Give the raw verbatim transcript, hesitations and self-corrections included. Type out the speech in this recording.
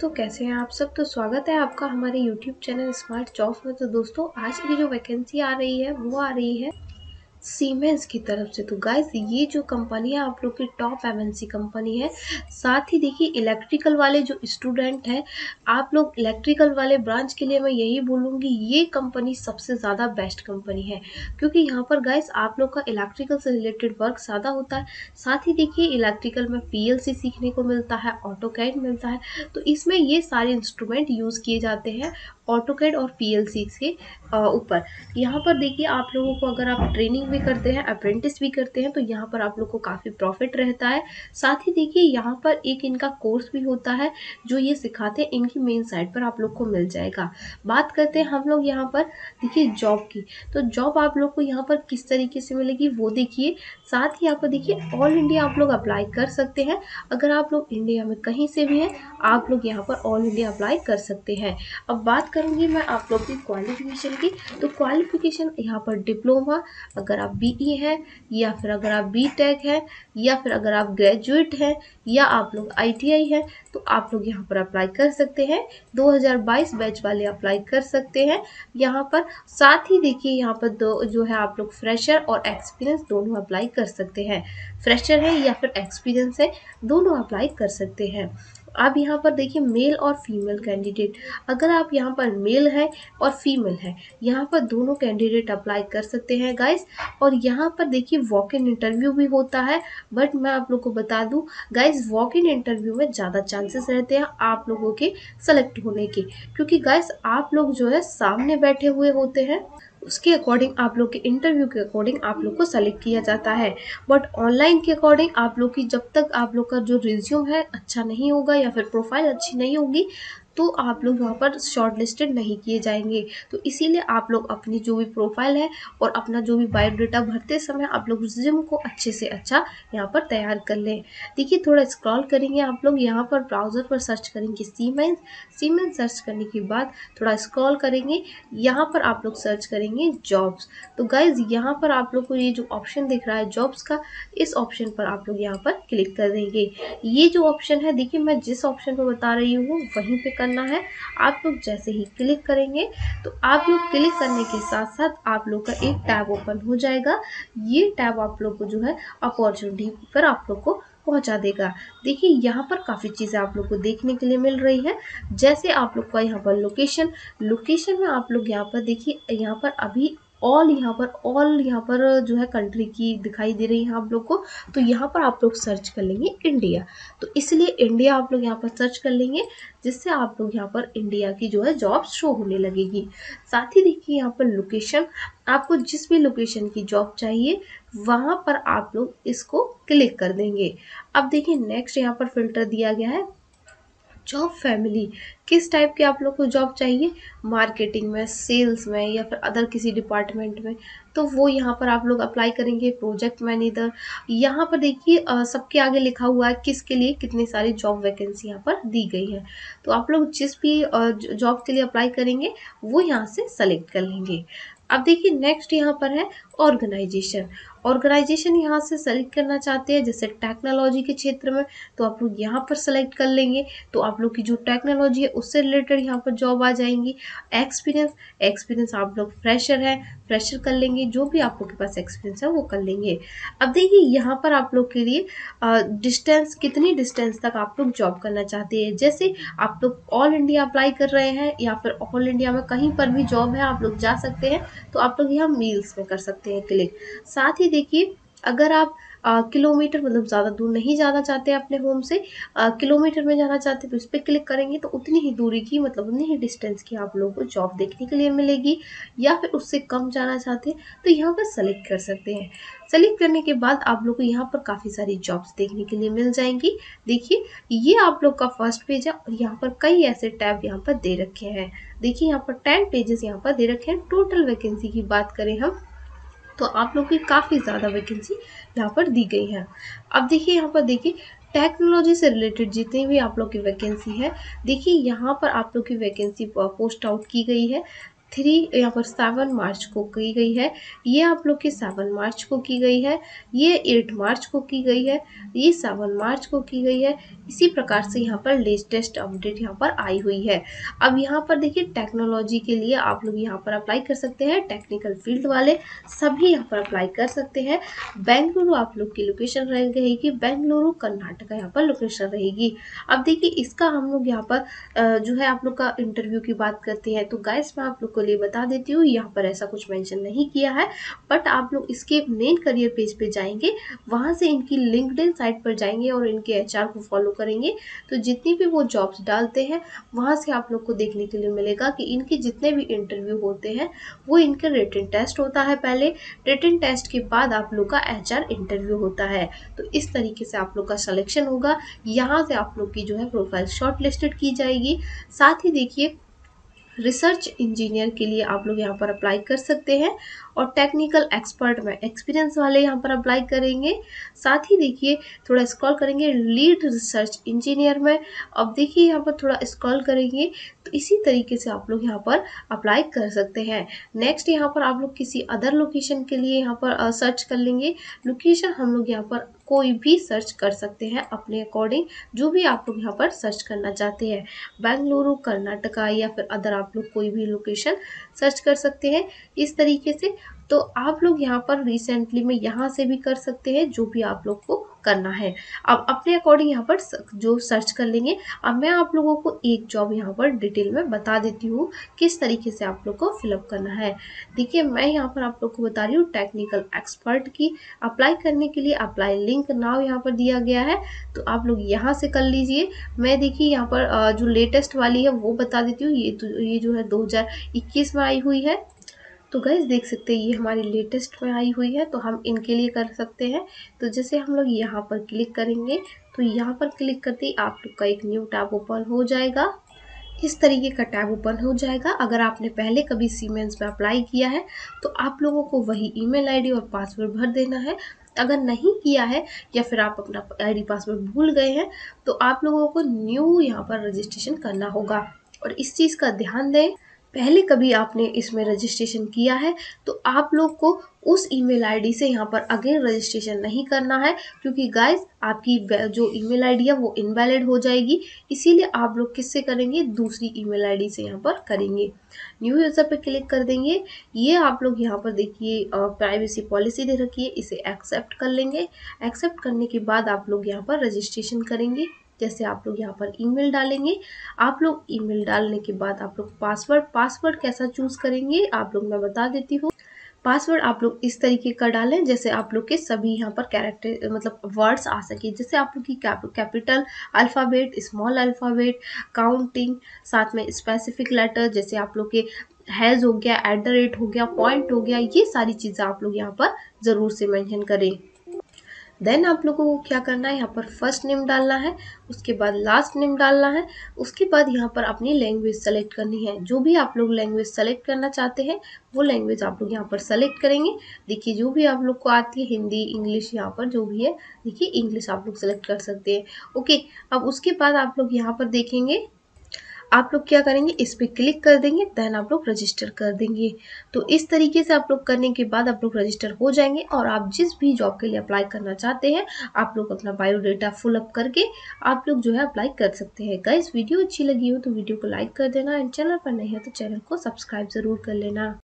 दोस्तों, कैसे हैं आप सब। तो स्वागत है आपका हमारे यूट्यूब चैनल स्मार्ट जॉब्स में। तो दोस्तों, आज की जो वैकेंसी आ रही है वो आ रही है सीमेंस की तरफ से। तो गाइस, ये जो कंपनी है आप लोग की टॉप एमएनसी कंपनी है। साथ ही देखिए, इलेक्ट्रिकल वाले जो स्टूडेंट हैं, आप लोग इलेक्ट्रिकल वाले ब्रांच के लिए मैं यही बोलूँगी, ये कंपनी सबसे ज़्यादा बेस्ट कंपनी है, क्योंकि यहाँ पर गाइस आप लोग का इलेक्ट्रिकल से रिलेटेड वर्क ज़्यादा होता है। साथ ही देखिए, इलेक्ट्रिकल में पीएलसी सीखने को मिलता है, ऑटोकैड मिलता है। तो इसमें ये सारे इंस्ट्रूमेंट यूज़ किए जाते हैं ऑटोकैड और पीएलसी के ऊपर। यहाँ पर देखिए, आप लोगों को अगर आप ट्रेनिंग भी करते हैं, अप्रेंटिस भी करते हैं, तो यहाँ पर आप लोग को काफ़ी प्रॉफिट रहता है। साथ ही देखिए, यहाँ पर एक इनका कोर्स भी होता है जो ये सिखाते हैं, इनकी मेन साइट पर आप लोग को मिल जाएगा। बात करते हैं हम लोग यहाँ पर देखिए जॉब की। तो जॉब आप लोग को यहाँ पर किस तरीके से मिलेगी वो देखिए। साथ ही यहाँ पर देखिए, ऑल इंडिया आप लोग अप्लाई कर सकते हैं। अगर आप लोग इंडिया में कहीं से भी हैं, आप लोग यहाँ पर ऑल इंडिया अप्लाई कर सकते हैं। अब बात करूँगी मैं आप लोग की क्वालिफिकेशन की। तो क्वालिफिकेशन यहाँ पर डिप्लोमा, अगर आप बीई हैं, या फिर अगर आप बीटेक हैं, या फिर अगर आप ग्रेजुएट हैं, या आप लोग आईटीआई हैं, तो आप लोग यहाँ पर अप्लाई कर सकते हैं। दो हज़ार बाईस बैच वाले अप्लाई कर सकते हैं यहाँ पर। साथ ही देखिए, यहाँ पर दो जो है आप लोग फ्रेशर और एक्सपीरियंस दोनों अप्लाई कर सकते हैं। फ्रेशर है या फिर एक्सपीरियंस है, दोनों अप्लाई कर सकते हैं। अब यहाँ पर देखिए, मेल और फीमेल कैंडिडेट, अगर आप यहाँ पर मेल है और फीमेल है, यहाँ पर दोनों कैंडिडेट अप्लाई कर सकते हैं गाइस। और यहाँ पर देखिए, वॉक इन इंटरव्यू भी होता है, बट मैं आप लोग को बता दूं गाइस, वॉक इन इंटरव्यू में ज़्यादा चांसेस रहते हैं आप लोगों के सेलेक्ट होने के, क्योंकि गाइस आप लोग जो है सामने बैठे हुए होते हैं, उसके अकॉर्डिंग आप लोग के इंटरव्यू के अकॉर्डिंग आप लोग को सेलेक्ट किया जाता है। बट ऑनलाइन के अकॉर्डिंग आप लोग की जब तक आप लोग का जो रिज्यूम है अच्छा नहीं होगा या फिर प्रोफाइल अच्छी नहीं होगी, तो आप लोग वहाँ पर शॉर्ट लिस्टेड नहीं किए जाएंगे। तो इसीलिए आप लोग अपनी जो भी प्रोफाइल है और अपना जो भी बायोडाटा भरते समय आप लोग रिज्यूम को अच्छे से अच्छा यहाँ पर तैयार कर लें। देखिए, थोड़ा स्क्रॉल करेंगे आप लोग, यहाँ पर ब्राउज़र पर सर्च करेंगे सीमेंस। सीमेंस सर्च करने के बाद थोड़ा स्क्रॉल करेंगे, यहाँ पर आप लोग सर्च करेंगे जॉब्स। तो गाइज, यहाँ पर आप लोग को ये जो ऑप्शन दिख रहा है जॉब्स का, इस ऑप्शन पर आप लोग यहाँ पर क्लिक कर देंगे। ये जो ऑप्शन है, देखिए मैं जिस ऑप्शन पर बता रही हूँ वहीं पे करना है। आप लोग जैसे ही क्लिक करेंगे, तो आप लोग क्लिक करने के साथ साथ आप लोग का एक टैब ओपन हो जाएगा। ये टैब आप लोग को जो है अपॉर्चुनिटी पर आप लोग को पहुंचा देगा। देखिए, यहाँ पर काफ़ी चीज़ें आप लोग को देखने के लिए मिल रही है। जैसे आप लोग का यहाँ पर लोकेशन लोकेशन में आप लोग यहाँ पर देखिए, यहाँ पर अभी ऑल यहाँ पर ऑल यहाँ पर जो है कंट्री की दिखाई दे रही है आप लोग को। तो यहाँ पर आप लोग सर्च कर लेंगे इंडिया, तो इसलिए इंडिया आप लोग यहाँ पर सर्च कर लेंगे, जिससे आप लोग यहाँ पर इंडिया की जो है जॉब शो होने लगेगी। साथ ही देखिए, यहाँ पर लोकेशन, आपको जिस भी लोकेशन की जॉब चाहिए वहाँ पर आप लोग इसको क्लिक कर देंगे। अब देखिए, नेक्स्ट यहाँ पर फिल्टर दिया गया है जॉब फैमिली। किस टाइप के आप लोग को जॉब चाहिए, मार्केटिंग में, सेल्स में, या फिर अदर किसी डिपार्टमेंट में, तो वो यहाँ पर आप लोग अप्लाई करेंगे। प्रोजेक्ट मैनेजर, यहाँ पर देखिए सबके आगे लिखा हुआ है किसके लिए कितनी सारी जॉब वैकेंसी यहाँ पर दी गई है। तो आप लोग जिस भी जॉब के लिए अप्लाई करेंगे वो यहाँ से सेलेक्ट कर लेंगे। अब देखिए, नेक्स्ट यहाँ पर है ऑर्गेनाइजेशन। ऑर्गेनाइजेशन यहाँ से सेलेक्ट करना चाहते हैं, जैसे टेक्नोलॉजी के क्षेत्र में, तो आप लोग यहाँ पर सेलेक्ट कर लेंगे। तो आप लोग की जो टेक्नोलॉजी है उससे रिलेटेड यहाँ पर जॉब आ जाएंगी। एक्सपीरियंस एक्सपीरियंस आप लोग फ्रेशर है, फ्रेशर कर लेंगे, जो भी आप लोग के पास एक्सपीरियंस है वो कर लेंगे। अब देखिए, यहाँ पर आप लोग के लिए डिस्टेंस, कितनी डिस्टेंस तक आप लोग जॉब करना चाहते हैं। जैसे आप लोग ऑल इंडिया अप्लाई कर रहे हैं, या फिर ऑल इंडिया में कहीं पर भी जॉब है आप लोग जा सकते हैं, तो आप लोग यहाँ मील्स में कर सकते हैं क्लिक। साथ ही देखिए, अगर आप आ, किलोमीटर मतलब ज़्यादा दूर नहीं जाना चाहते अपने होम से, आ, किलोमीटर में जाना चाहते हैं, तो इस पर क्लिक करेंगे तो उतनी ही दूरी की, मतलब उतनी ही डिस्टेंस की आप लोगों को जॉब देखने के लिए मिलेगी। या फिर उससे कम जाना चाहते हैं तो यहाँ पर सेलेक्ट कर सकते हैं। सेलेक्ट करने के बाद आप लोग को यहाँ पर काफ़ी सारी जॉब्स देखने के लिए मिल जाएंगी। देखिए, ये आप लोग का फर्स्ट पेज है, और यहाँ पर कई ऐसे टैब यहाँ पर दे रखे हैं। देखिए, यहाँ पर टेन पेजेस यहाँ पर दे रखे हैं। टोटल वैकेंसी की बात करें हम, तो आप लोग की काफ़ी ज़्यादा वैकेंसी यहाँ पर दी गई है। अब देखिए, यहाँ पर देखिए टेक्नोलॉजी से रिलेटेड जितनी भी आप लोग की वैकेंसी है, देखिए यहाँ पर आप लोग की वैकेंसी पोस्ट आउट की गई है। थ्री यहाँ पर सेवन मार्च को की गई है, ये आप लोग की सेवन मार्च को की गई है, ये एट मार्च को की गई है, ये सेवन मार्च को की गई है। इसी प्रकार से यहाँ पर लेटेस्ट अपडेट यहाँ पर आई हुई है। अब यहाँ पर देखिए टेक्नोलॉजी के लिए आप लोग यहाँ पर अप्लाई कर सकते हैं, टेक्निकल फील्ड वाले सभी यहाँ पर अप्लाई कर सकते हैं। बेंगलुरु आप लोग की लोकेशन रहेगी, बेंगलुरु कर्नाटका यहाँ पर लोकेशन रहेगी। अब देखिए इसका हम लोग यहाँ पर जो है आप लोग का इंटरव्यू की बात करते हैं, तो गाइस मैं आप लोग को लिए बता देती हूँ, यहाँ पर ऐसा कुछ मेंशन नहीं किया है, बट आप लोग इसके मेन करियर पेज पे जाएंगे, वहां से इनकी लिंक्डइन साइट पर जाएंगे और इनके एचआर को फॉलो करेंगे, तो जितनी भी वो जॉब्स डालते हैं वहां से आप लोग को देखने के लिए मिलेगा कि इनके जितने भी इंटरव्यू होते हैं वो इनके रिटन टेस्ट होता है पहले, रिटन टेस्ट के बाद आप लोग का एचआर इंटरव्यू होता है। तो इस तरीके से आप लोग का सिलेक्शन होगा, यहाँ से आप लोग की जो है प्रोफाइल शॉर्ट लिस्टेड की जाएगी। साथ ही देखिए रिसर्च इंजीनियर के लिए आप लोग यहाँ पर अप्लाई कर सकते हैं, और टेक्निकल एक्सपर्ट में एक्सपीरियंस वाले यहाँ पर अप्लाई करेंगे। साथ ही देखिए थोड़ा स्क्रॉल करेंगे लीड रिसर्च इंजीनियर में, अब देखिए यहाँ पर थोड़ा स्क्रॉल करेंगे तो इसी तरीके से आप लोग यहाँ पर अप्लाई कर सकते हैं। नेक्स्ट यहाँ पर आप लोग किसी अदर लोकेशन के लिए यहाँ पर सर्च कर लेंगे, लोकेशन हम लोग यहाँ पर कोई भी सर्च कर सकते हैं अपने अकॉर्डिंग, जो भी आप लोग यहाँ पर सर्च करना चाहते हैं, बेंगलुरु कर्नाटका या फिर अदर आप लोग कोई भी लोकेशन सर्च कर सकते हैं इस तरीके से। तो आप लोग यहाँ पर रिसेंटली में यहाँ से भी कर सकते हैं, जो भी आप लोग को करना है। अब अपने अकॉर्डिंग यहाँ पर जो सर्च कर लेंगे। अब मैं आप लोगों को एक जॉब यहाँ पर डिटेल में बता देती हूँ किस तरीके से आप लोग को फिलअप करना है। देखिए मैं यहाँ पर आप लोग को बता रही हूँ टेक्निकल एक्सपर्ट की अप्लाई करने के लिए अप्लाई लिंक नाउ यहाँ पर दिया गया है, तो आप लोग यहाँ से कर लीजिए। मैं देखिए यहाँ पर जो लेटेस्ट वाली है वो बता देती हूँ, ये तो ये जो है दो हज़ार इक्कीस में आई हुई है। तो गाइस देख सकते हैं ये हमारी लेटेस्ट में आई हुई है, तो हम इनके लिए कर सकते हैं। तो जैसे हम लोग यहाँ पर क्लिक करेंगे, तो यहाँ पर क्लिक करते ही आप लोग का एक न्यू टैब ओपन हो जाएगा, इस तरीके का टैब ओपन हो जाएगा। अगर आपने पहले कभी सीमेंस में अप्लाई किया है तो आप लोगों को वही ईमेल आईडी और पासवर्ड भर देना है। अगर नहीं किया है या फिर आप अपना आईडी पासवर्ड भूल गए हैं तो आप लोगों को न्यू यहाँ पर रजिस्ट्रेशन करना होगा, और इस चीज़ का ध्यान दें, पहले कभी आपने इसमें रजिस्ट्रेशन किया है तो आप लोग को उस ईमेल आईडी से यहाँ पर अगेन रजिस्ट्रेशन नहीं करना है, क्योंकि गाइस आपकी जो ईमेल आईडी है वो इनवैलिड हो जाएगी। इसीलिए आप लोग किससे करेंगे, दूसरी ईमेल आईडी से यहाँ पर करेंगे। न्यू यूज़र पे क्लिक कर देंगे। ये आप लोग यहाँ पर देखिए प्राइवेसी पॉलिसी दे रखी है, इसे एक्सेप्ट कर लेंगे। एक्सेप्ट करने के बाद आप लोग यहाँ पर रजिस्ट्रेशन करेंगे। जैसे आप लोग यहाँ पर ईमेल डालेंगे, आप लोग ईमेल डालने के बाद आप लोग पासवर्ड पासवर्ड कैसा चूज करेंगे आप लोग मैं बता देती हूँ। पासवर्ड आप लोग इस तरीके का डालें जैसे आप लोग के सभी यहाँ पर कैरेक्टर मतलब वर्ड्स आ सके, जैसे आप लोग की cap, capital alphabet, small alphabet, counting, साथ में स्पेसिफिक लेटर, जैसे आप लोग के हैज़ हो गया, एट द रेट हो गया, पॉइंट हो गया, ये सारी चीज़ें आप लोग यहाँ पर ज़रूर से मेंशन करें। देन आप लोगों को क्या करना है, यहाँ पर फर्स्ट नेम डालना है, उसके बाद लास्ट नेम डालना है, उसके बाद यहाँ पर अपनी लैंग्वेज सेलेक्ट करनी है। जो भी आप लोग लैंग्वेज सेलेक्ट करना चाहते हैं वो लैंग्वेज आप लोग यहाँ पर सेलेक्ट करेंगे। देखिए जो भी आप लोग को आती है, हिंदी, इंग्लिश, यहाँ पर जो भी है देखिए इंग्लिश आप लोग सेलेक्ट कर सकते हैं। ओके, अब उसके बाद आप लोग यहाँ पर देखेंगे, आप लोग क्या करेंगे, इस पर क्लिक कर देंगे, देन आप लोग रजिस्टर कर देंगे। तो इस तरीके से आप लोग करने के बाद आप लोग रजिस्टर हो जाएंगे, और आप जिस भी जॉब के लिए अप्लाई करना चाहते हैं आप लोग अपना बायोडाटा फुल अप करके आप लोग जो है अप्लाई कर सकते हैं। गाइस वीडियो अच्छी लगी हो तो वीडियो को लाइक कर देना, एंड चैनल पर नहीं है तो चैनल को सब्सक्राइब जरूर कर लेना।